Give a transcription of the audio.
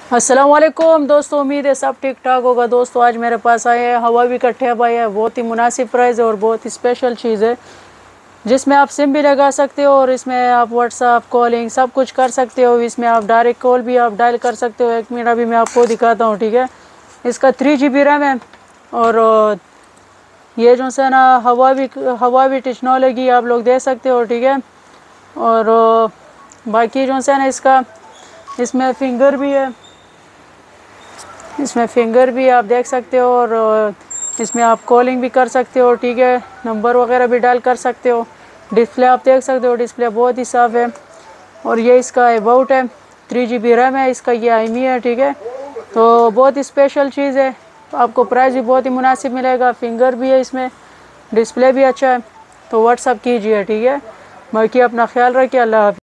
अस्सलाम वालेकुम दोस्तों, उम्मीद है सब ठीक ठाक होगा। दोस्तों आज मेरे पास आए हैं हवावी का टैब आया है। बहुत ही मुनासिब प्राइस है और बहुत ही स्पेशल चीज़ है, जिसमें आप सिम भी लगा सकते हो और इसमें आप व्हाट्सअप कॉलिंग सब कुछ कर सकते हो। इसमें आप डायरेक्ट कॉल भी आप डायल कर सकते हो। 1 मिनट अभी मैं आपको दिखाता हूँ, ठीक है। इसका 3 GB रैम है और ये जो है ना हवावी टेक्नोलॉजी आप लोग दे सकते हो, ठीक है। और बाकी जो है ना इसमें फिंगर भी आप देख सकते हो और इसमें आप कॉलिंग भी कर सकते हो, ठीक है। नंबर वगैरह भी डायल कर सकते हो। डिस्प्ले आप देख सकते हो, डिस्प्ले बहुत ही साफ़ है। और ये इसका अबाउट है, 3 GB रैम है इसका, ये IMEI है, ठीक है। तो बहुत ही स्पेशल चीज़ है, आपको प्राइस भी बहुत ही मुनासिब मिलेगा। फिंगर भी है इसमें, डिस्प्ले भी अच्छा है। तो व्हाट्सअप कीजिए, ठीक है। बाकी अपना ख्याल रखिए। अल्लाह हाफ़िज़।